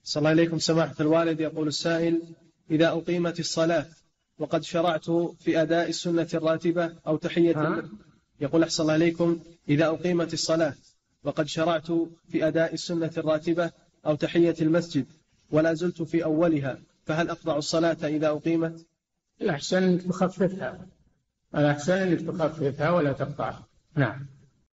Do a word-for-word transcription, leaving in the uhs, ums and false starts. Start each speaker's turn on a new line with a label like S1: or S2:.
S1: صلى الله عليكم سماحة الوالد. يقول السائل: إذا أقيمت الصلاة وقد شرعت في أداء السنة الراتبة أو تحية، يقول أحسن الله عليكم: إذا أقيمت الصلاة وقد شرعت في أداء السنة الراتبة أو تحية المسجد ولا زلت في أولها، فهل أقطع الصلاة إذا أقيمت؟
S2: الأحسن أنك تخففها، الأحسن أنك تخففها ولا تقطعها. نعم.